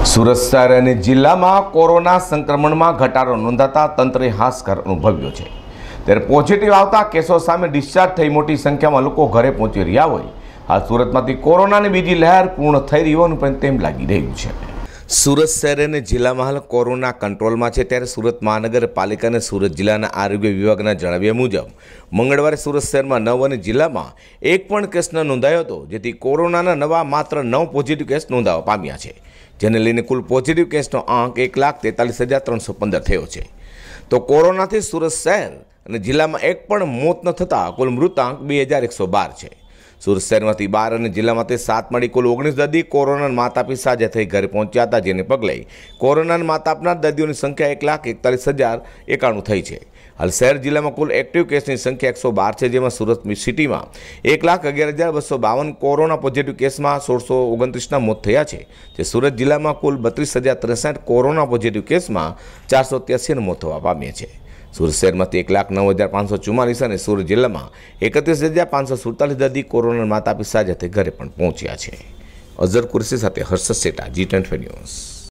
સુરત શહેર અને જિલ્લામાં કોરોના સંક્રમણમાં ઘટાડો નોંધાતા તંત્રે હાશકાર અનુભવ્યો છે। ત્યારે પોઝિટિવ આવતા કેસો સામે ડિસ્ચાર્જ થઈ મોટી સંખ્યામાં લોકો ઘરે પહોંચી રહ્યા હોય હાલ સુરતમાંથી કોરોનાની બીજી લહેર પૂર્ણ થઈ રહી હોવાનું પણ તેમ લાગી રહ્યું છે। સુરત શહેર અને જિલ્લામાં હાલ કોરોના કંટ્રોલમાં છે। ત્યારે સુરત મહાનગરપાલિકા અને સુરત જિલ્લાના આરોગ્ય વિભાગના જણાવ્યા મુજબ મંગળવારે સુરત શહેરમાં 9 અને જિલ્લામાં એક પણ કેસ ન નોંધાયો હતો, જેથી કોરોનાના નવા માત્ર 9 પોઝિટિવ કેસ નોંધાવા પામ્યા છે, જેને લઈને કુલ પોઝિટિવ કેસનો આંક 1,43,315 થયો છે। તો કોરોનાથી સુરત શહેર અને જિલ્લામાં એક પણ મોત ન થતાં કુલ મૃતાંક 2,112 છે। સુરત શહેરમાંથી 12 અને જિલ્લામાંથી 7 મળી કુલ 19 દર્દી કોરોનાના માત આપી સાજા થઈ ઘરે પહોંચ્યા હતા, જેને પગલે કોરોનાના માત આપનાર દર્દીઓની સંખ્યા 1,41,091 થઈ છે। હાલ શહેર જિલ્લામાં કુલ એક્ટિવ કેસની સંખ્યા 112 છે, જેમાં સુરત સિટીમાં 1,11,252 કોરોના પોઝિટિવ કેસમાં 1629ના મોત થયા છે, જે સુરત જિલ્લામાં કુલ 32,063 કોરોના પોઝિટિવ કેસમાં 483 મોત થવા પામ્યા છે। સુરત શહેરમાંથી 1,09,544 અને સુરત જિલ્લામાં 31,547 દર્દી કોરોના માત આપી સાજા થઈ ઘરે પણ પહોંચ્યા છે। અઝર કુરેશી સાથે હર્ષદ સેટા, G20 ન્યૂઝ।